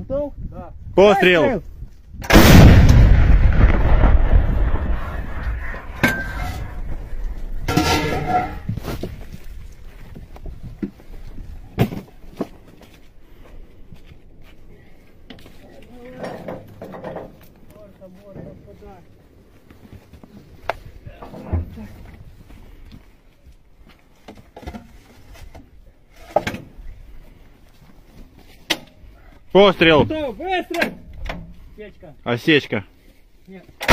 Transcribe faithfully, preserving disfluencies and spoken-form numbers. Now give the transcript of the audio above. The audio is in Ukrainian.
Готов? Да. Пострел! Пострел! Готов, быстро! Печка. Осечка. Нет.